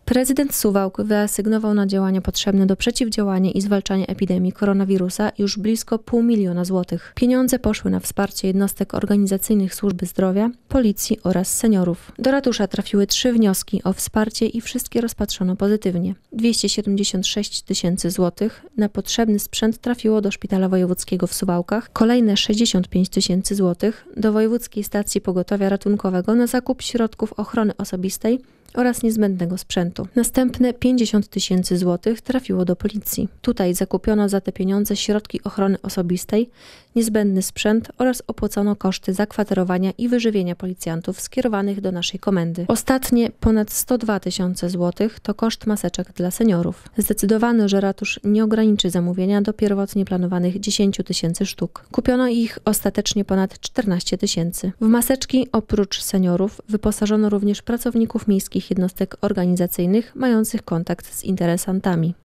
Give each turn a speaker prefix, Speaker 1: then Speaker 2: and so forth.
Speaker 1: Prezydent Suwałk wyasygnował na działania potrzebne do przeciwdziałania i zwalczania epidemii koronawirusa już blisko 500 000 złotych. Pieniądze poszły na wsparcie jednostek organizacyjnych służby zdrowia, policji oraz seniorów. Do ratusza trafiły 3 wnioski o wsparcie i wszystkie rozpatrzono pozytywnie. 276 000 złotych na potrzebny sprzęt trafiło do Szpitala Wojewódzkiego w Suwałkach, kolejne 65 000 złotych do Wojewódzkiej Stacji Pogotowia Ratunkowego na zakup środków ochrony osobistej oraz niezbędnego sprzętu. Następne 50 000 złotych trafiło do policji. Tutaj zakupiono za te pieniądze środki ochrony osobistej, niezbędny sprzęt oraz opłacono koszty zakwaterowania i wyżywienia policjantów skierowanych do naszej komendy. Ostatnie ponad 102 000 złotych to koszt maseczek dla seniorów. Zdecydowano, że ratusz nie ograniczy zamówienia do pierwotnie planowanych 10 000 sztuk. Kupiono ich ostatecznie ponad 14 000. W maseczki oprócz seniorów wyposażono również pracowników miejskich jednostek organizacyjnych mających kontakt z interesantami.